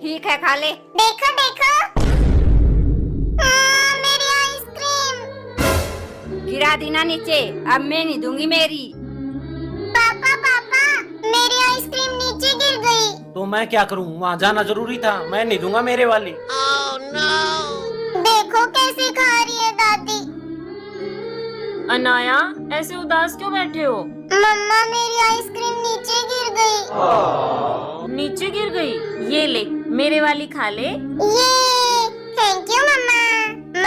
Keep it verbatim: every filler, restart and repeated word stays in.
ठीक है खा ले। देखो देखो आ, मेरी आइसक्रीम। गिरा दी ना नीचे, अब मैं नहीं दूंगी मेरी। पापा पापा मेरी आइसक्रीम नीचे गिर गई। तो मैं क्या करूं, वहाँ जाना जरूरी था। मैं नहीं दूंगा मेरे वाली। oh, no. देखो कैसे खा रही है दादी। अनाया ऐसे उदास क्यों बैठे हो? मम्मा मेरी आइसक्रीम नीचे गिर गई। नीचे गिर गई? ये ले मेरे वाली खा ले। ये थैंक यू मम्मा।